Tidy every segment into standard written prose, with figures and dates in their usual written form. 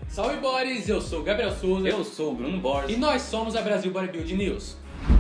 Salve Boris, eu sou o Gabriel Souza. Eu sou o Bruno Borges. E nós somos a Brasil Bodybuilding News.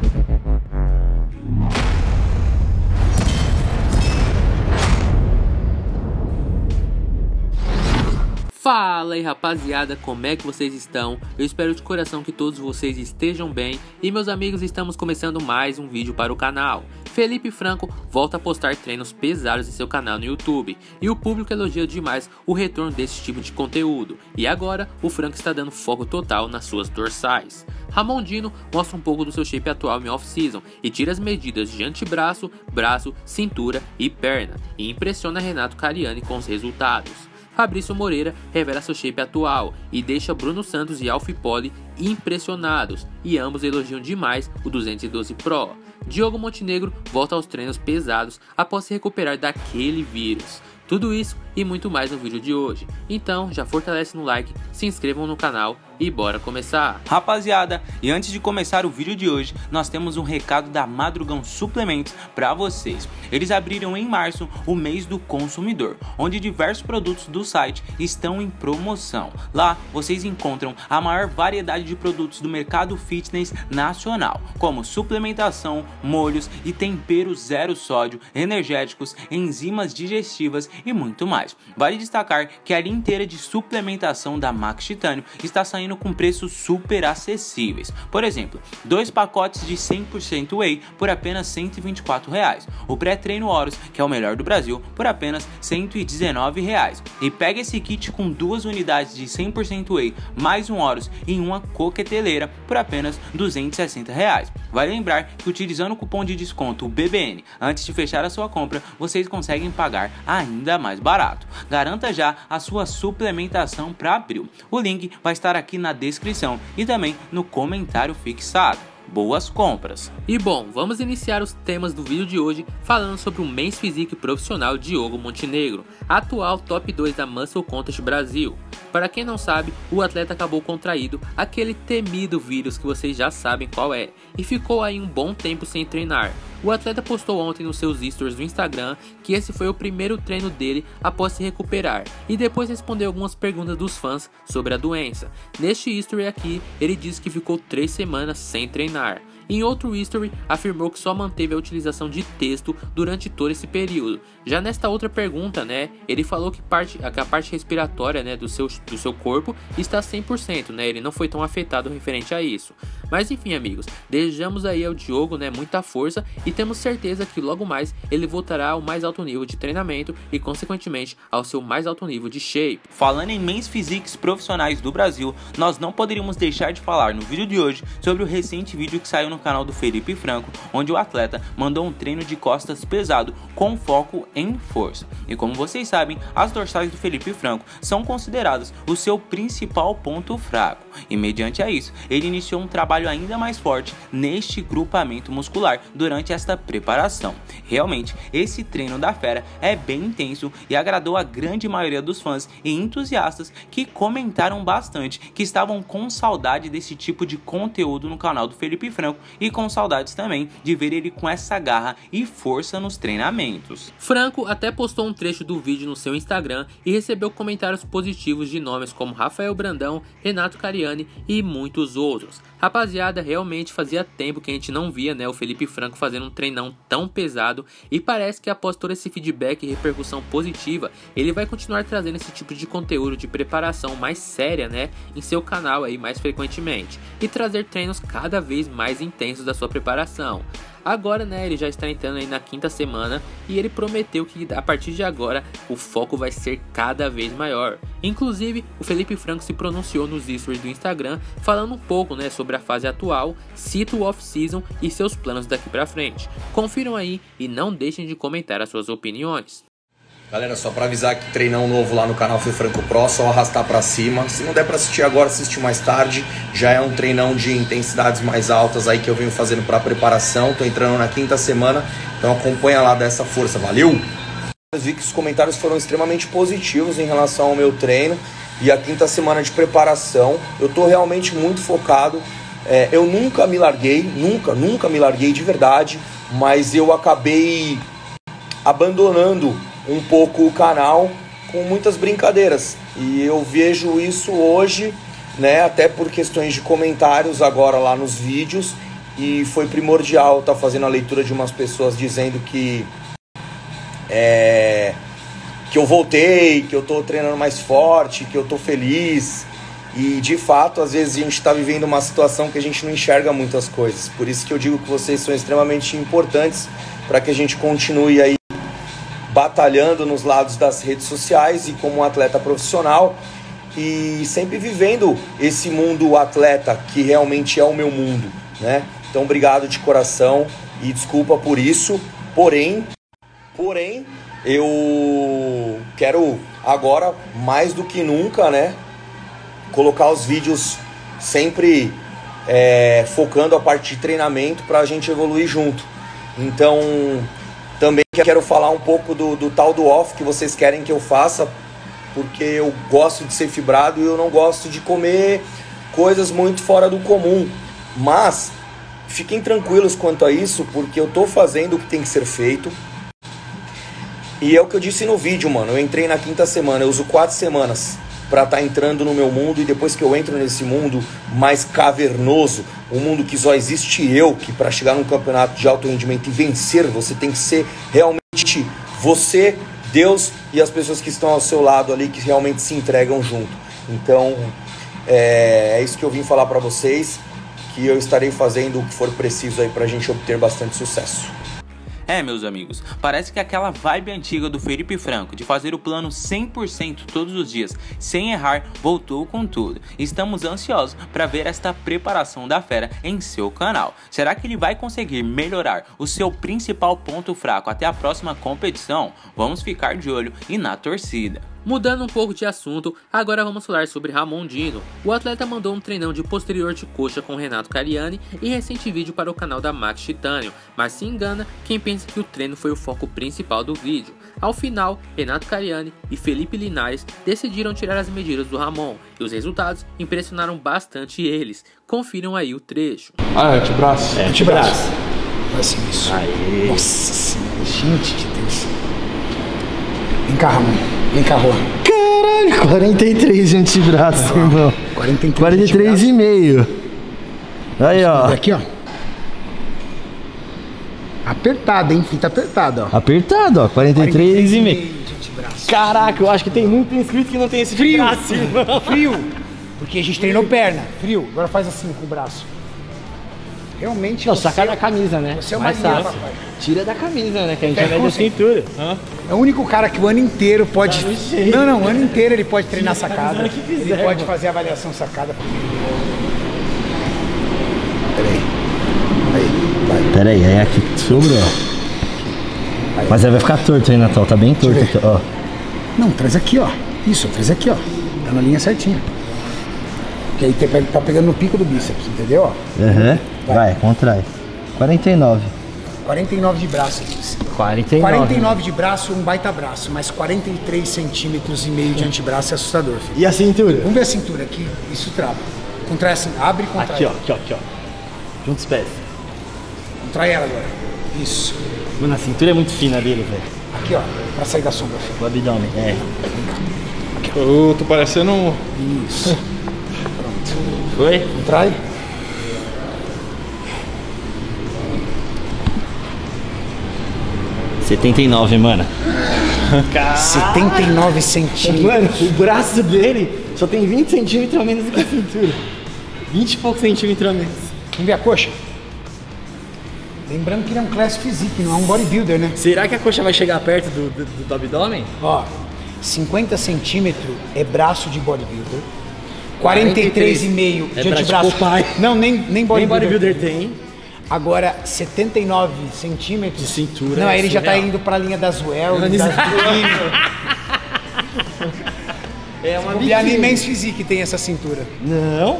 Fala aí rapaziada, como é que vocês estão? Eu espero de coração que todos vocês estejam bem. E meus amigos, estamos começando mais um vídeo para o canal. Felipe Franco volta a postar treinos pesados em seu canal no YouTube. E o público elogia demais o retorno desse tipo de conteúdo. E agora, o Franco está dando foco total nas suas dorsais. Ramon Dino mostra um pouco do seu shape atual em off-season e tira as medidas de antebraço, braço, cintura e perna. E impressiona Renato Cariani com os resultados. Fabrício Moreira revela seu shape atual e deixa Bruno Santos e Alfie Poli impressionados, e ambos elogiam demais o 212 Pro. Diogo Montenegro volta aos treinos pesados após se recuperar daquele vírus. Tudo isso e muito mais no vídeo de hoje. Então já fortalece no like, se inscrevam no canal e bora começar. Rapaziada, e antes de começar o vídeo de hoje, nós temos um recado da Madrugão Suplementos para vocês. Eles abriram em março o mês do consumidor, onde diversos produtos do site estão em promoção. Lá vocês encontram a maior variedade de produtos do mercado fitness nacional, como suplementação, molhos e temperos zero sódio, energéticos, enzimas digestivas e muito mais. Vale destacar que a linha inteira de suplementação da Max Titânio está saindo com preços super acessíveis. Por exemplo, 2 pacotes de 100% Whey por apenas R$ 124,00. O pré-treino Horus, que é o melhor do Brasil, por apenas R$ 119,00. E pega esse kit com 2 unidades de 100% Whey mais um Horus em uma coqueteleira por apenas R$ 260,00. Vale lembrar que utilizando o cupom de desconto BBN antes de fechar a sua compra, vocês conseguem pagar ainda mais barato. Garanta já a sua suplementação para abril. O link vai estar aqui na descrição e também no comentário fixado. Boas compras! E bom, vamos iniciar os temas do vídeo de hoje falando sobre o Men's Physique profissional Diogo Montenegro, atual top 2 da Muscle Contest Brasil. Para quem não sabe, o atleta acabou contraído aquele temido vírus que vocês já sabem qual é, e ficou aí um bom tempo sem treinar. O atleta postou ontem nos seus stories do Instagram que esse foi o primeiro treino dele após se recuperar, e depois respondeu algumas perguntas dos fãs sobre a doença. Neste history aqui, ele disse que ficou 3 semanas sem treinar. Em outro history, afirmou que só manteve a utilização de texto durante todo esse período. Já nesta outra pergunta, ele falou que a parte respiratória, do seu corpo está 100%, ele não foi tão afetado referente a isso. Mas enfim, amigos, desejamos aí ao Diogo, muita força, e temos certeza que logo mais ele voltará ao mais alto nível de treinamento e consequentemente ao seu mais alto nível de shape. Falando em Men's Physiques profissionais do Brasil, nós não poderíamos deixar de falar no vídeo de hoje sobre o recente vídeo que saiu no canal do Felipe Franco, onde o atleta mandou um treino de costas pesado com foco em força. E como vocês sabem, as dorsais do Felipe Franco são consideradas o seu principal ponto fraco, e mediante a isso, ele iniciou um trabalho ainda mais forte neste grupamento muscular durante esta preparação. Realmente, esse treino da fera é bem intenso e agradou a grande maioria dos fãs e entusiastas que comentaram bastante que estavam com saudade desse tipo de conteúdo no canal do Felipe Franco e com saudades também de ver ele com essa garra e força nos treinamentos. Franco até postou um trecho do vídeo no seu Instagram e recebeu comentários positivos de nomes como Rafael Brandão, Renato Cariani e muitos outros. Rapaziada, realmente fazia tempo que a gente não via o Felipe Franco fazendo um treinão tão pesado, e parece que após todo esse feedback e repercussão positiva, ele vai continuar trazendo esse tipo de conteúdo de preparação mais séria em seu canal aí mais frequentemente, e trazer treinos cada vez mais intensos da sua preparação. Agora, ele já está entrando aí na 5ª semana e ele prometeu que a partir de agora o foco vai ser cada vez maior. Inclusive, o Felipe Franco se pronunciou nos stories do Instagram falando um pouco, sobre a fase atual, cita o off-season e seus planos daqui pra frente. Confiram aí e não deixem de comentar as suas opiniões. Galera, só pra avisar que treinão novo lá no canal Fê Franco Pro, só arrastar pra cima. Se não der pra assistir agora, assistir mais tarde. Já é um treinão de intensidades mais altas aí que eu venho fazendo pra preparação. Tô entrando na 5ª semana, então acompanha lá, dá essa força, valeu? Eu vi que os comentários foram extremamente positivos em relação ao meu treino e a 5ª semana de preparação. Eu tô realmente muito focado. Eu nunca me larguei, nunca me larguei de verdade, mas eu acabei abandonando um pouco o canal com muitas brincadeiras. E eu vejo isso hoje, né, até por questões de comentários agora lá nos vídeos, e foi primordial estar fazendo a leitura de umas pessoas dizendo que eu voltei, que eu tô treinando mais forte, que eu tô feliz. E de fato, às vezes a gente está vivendo uma situação que a gente não enxerga muitas coisas. Por isso que eu digo que vocês são extremamente importantes para que a gente continue aí batalhando nos lados das redes sociais e como um atleta profissional e sempre vivendo esse mundo atleta que realmente é o meu mundo, né? Então, obrigado de coração e desculpa por isso. Porém, eu quero agora, mais do que nunca, né, colocar os vídeos sempre focando a parte de treinamento para a gente evoluir junto. Então, também quero falar um pouco do tal do off que vocês querem que eu faça, porque eu gosto de ser fibrado e eu não gosto de comer coisas muito fora do comum. Mas fiquem tranquilos quanto a isso, porque eu tô fazendo o que tem que ser feito. E é o que eu disse no vídeo, mano. Eu entrei na 5ª semana, eu uso 4 semanas para estar entrando no meu mundo, e depois que eu entro nesse mundo mais cavernoso, um mundo que só existe eu, que para chegar num campeonato de alto rendimento e vencer, você tem que ser realmente você, Deus e as pessoas que estão ao seu lado ali, que realmente se entregam junto. Então, é isso que eu vim falar para vocês, que eu estarei fazendo o que for preciso aí pra gente obter bastante sucesso. Meus amigos, parece que aquela vibe antiga do Felipe Franco de fazer o plano 100% todos os dias, sem errar, voltou com tudo. Estamos ansiosos para ver esta preparação da fera em seu canal. Será que ele vai conseguir melhorar o seu principal ponto fraco até a próxima competição? Vamos ficar de olho e na torcida. Mudando um pouco de assunto, agora vamos falar sobre Ramon Dino. O atleta mandou um treinão de posterior de coxa com Renato Cariani em recente vídeo para o canal da Max Titânio, mas se engana quem pensa que o treino foi o foco principal do vídeo. Ao final, Renato Cariani e Felipe Linares decidiram tirar as medidas do Ramon, e os resultados impressionaram bastante eles. Confiram aí o trecho. Antebraço. Antebraço. Vai ser isso. Aê. Nossa senhora, gente de Deus. Vem cá, Ramon. Vem cá, Rô. Caralho, 43 de antebraço, irmão. 43,5. Aí, ó. Aqui, ó. Apertado, hein? Fita apertada, ó. Apertado, ó. 43,5. Antebraço. Caraca, eu acho que tem muito inscrito que não tem esse Frio. braço, irmão. Frio. Porque a gente treinou perna. Frio. Agora faz assim com o braço. Realmente. Não, saca da camisa, né? Você é o mais marinheiro, fácil. papai. Tira da camisa, né? Que a gente É, vai da cintura. É o único cara que o ano inteiro pode. Tá no jeito. Não, o ano inteiro ele pode treinar Tira a sacada. camisa que quiser, Ele pode mano. fazer avaliação sacada. Peraí. Aí, vai. Pera aí, é aqui que sobrou. Mas aí vai ficar torto aí, Natal. Tá bem torto Deixa aqui, ó. Não, traz aqui, ó. Isso, traz aqui, ó. Tá na linha certinha. Que aí tá pegando no pico do bíceps, entendeu? Ó. Aham. Vai, contrai. 49. 49 de braço. 49. 49 de braço, um baita braço, mas 43 centímetros e meio de antebraço é assustador, filho. E a cintura? Vamos ver a cintura aqui, isso trava. Contrai assim, abre e contrai. Aqui, ó, aqui, ó, aqui, ó. Junta os pés. Contrai ela agora. Isso. Mano, a cintura é muito fina dele, velho. Aqui, ó, pra sair da sombra, filho. O abdômen, é. Eu tô parecendo um... Isso. Foi? Contrai. R$ 79, mano. 79 centímetros. Mano, o braço dele só tem 20 centímetros a menos do que a cintura. 20 e poucos centímetros a menos. Vamos ver a coxa? Lembrando que ele é um class physique, não é um bodybuilder, né? Será que a coxa vai chegar perto do abdômen? Ó, 50 centímetros é braço de bodybuilder. 43,5 É de braço antebraço. de Popeye. Não, nem Nem bodybuilder tem. Agora, 79 centímetros. De cintura Não, é aí ele já tá surreal. indo pra linha das well, das É uma E a Men's Physique tem essa cintura. Não.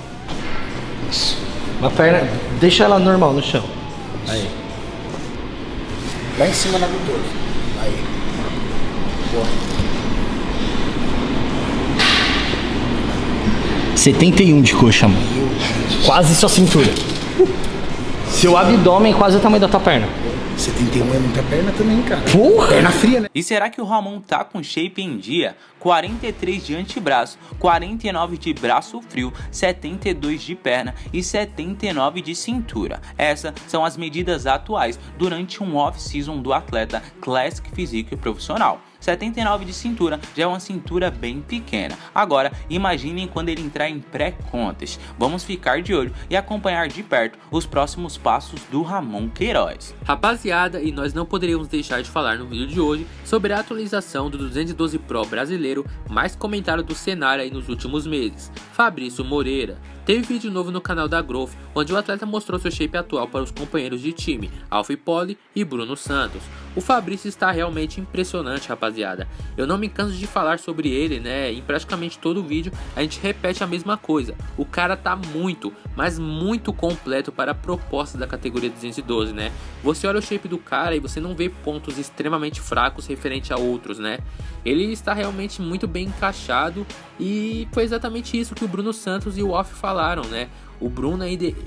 Uma perna. Deixa ela normal no chão. Aí. Lá em cima na abdômen. Aí. Boa. 71 de coxa, mano. Quase sua cintura. Seu abdômen é quase o tamanho da tua perna. 71 é muita perna também, cara. Porra! Perna fria, né? E será que o Ramon tá com shape em dia? 43 de antebraço, 49 de braço frio, 72 de perna e 79 de cintura. Essas são as medidas atuais durante um off-season do atleta Classic Physique profissional. 79 de cintura já é uma cintura bem pequena. Agora, imaginem quando ele entrar em pré-contest. Vamos ficar de olho e acompanhar de perto os próximos passos do Ramon Queiroz. Rapaziada, e nós não poderíamos deixar de falar no vídeo de hoje sobre a atualização do 212 Pro brasileiro mais comentado do cenário aí nos últimos meses, Fabrício Moreira. Teve vídeo novo no canal da Growth, onde o atleta mostrou seu shape atual para os companheiros de time, Alpha Poli e Bruno Santos. O Fabrício está realmente impressionante, rapaziada. Eu não me canso de falar sobre ele, né? Em praticamente todo vídeo a gente repete a mesma coisa. O cara tá muito, mas muito completo para a proposta da categoria 212, né? Você olha o shape do cara e você não vê pontos extremamente fracos referente a outros, né? Ele está realmente muito bem encaixado e foi exatamente isso que o Bruno Santos e o Alpha falaram, né? O Bruno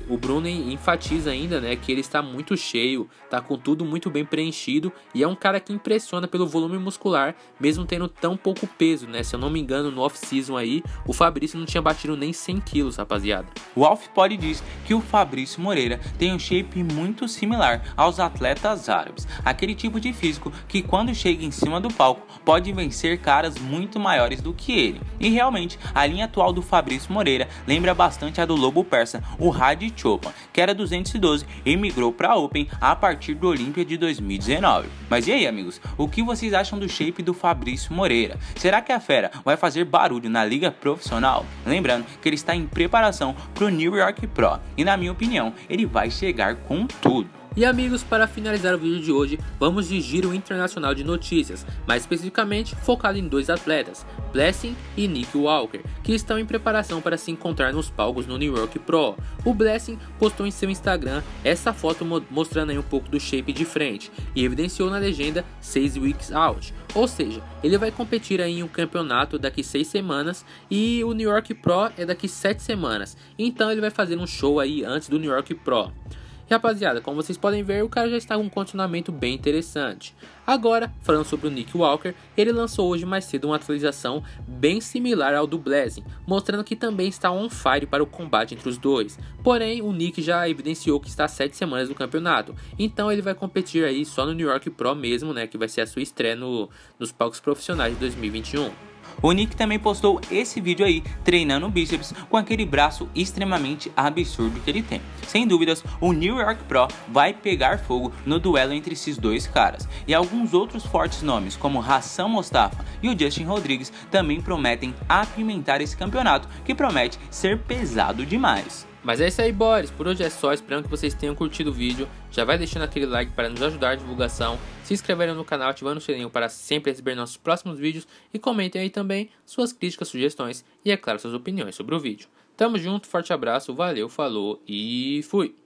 enfatiza ainda, né, que ele está muito cheio, tá com tudo muito bem preenchido e é um cara que impressiona pelo volume muscular, mesmo tendo tão pouco peso, né? Se eu não me engano, no off-season aí, o Fabrício não tinha batido nem 100 quilos, rapaziada. O Alpha Poli diz que o Fabrício Moreira tem um shape muito similar aos atletas árabes, aquele tipo de físico que quando chega em cima do palco pode vencer caras muito maiores do que ele. E realmente, a linha atual do Fabrício Moreira lembra bastante a do Lobo Persa, o Hadi Choopan, que era 212 e migrou para a Open a partir do Olímpia de 2019. Mas e aí, amigos, o que vocês acham do shape do Fabrício Moreira? Será que a fera vai fazer barulho na liga profissional? Lembrando que ele está em preparação para o New York Pro e, na minha opinião, ele vai chegar com tudo. E amigos, para finalizar o vídeo de hoje, vamos de giro internacional de notícias, mais especificamente focado em dois atletas, Blessing e Nick Walker, que estão em preparação para se encontrar nos palcos no New York Pro. O Blessing postou em seu Instagram essa foto mostrando aí um pouco do shape de frente e evidenciou na legenda 6 weeks out, ou seja, ele vai competir aí em um campeonato daqui 6 semanas e o New York Pro é daqui 7 semanas, então ele vai fazer um show aí antes do New York Pro. E rapaziada, como vocês podem ver, o cara já está com um condicionamento bem interessante. Agora, falando sobre o Nick Walker, ele lançou hoje mais cedo uma atualização bem similar ao do Blessing, mostrando que também está on fire para o combate entre os dois. Porém, o Nick já evidenciou que está a 7 semanas do campeonato, então ele vai competir aí só no New York Pro mesmo, né, que vai ser a sua estreia nos palcos profissionais de 2021. O Nick também postou esse vídeo aí, treinando o bíceps com aquele braço extremamente absurdo que ele tem. Sem dúvidas, o New York Pro vai pegar fogo no duelo entre esses dois caras. E alguns outros fortes nomes, como Hassan Mostafa e o Justin Rodrigues, também prometem apimentar esse campeonato, que promete ser pesado demais. Mas é isso aí, boys, por hoje é só, esperando que vocês tenham curtido o vídeo, já vai deixando aquele like para nos ajudar a divulgação, se inscreverem no canal, ativando o sininho para sempre receber nossos próximos vídeos e comentem aí também suas críticas, sugestões e, é claro, suas opiniões sobre o vídeo. Tamo junto, forte abraço, valeu, falou e fui!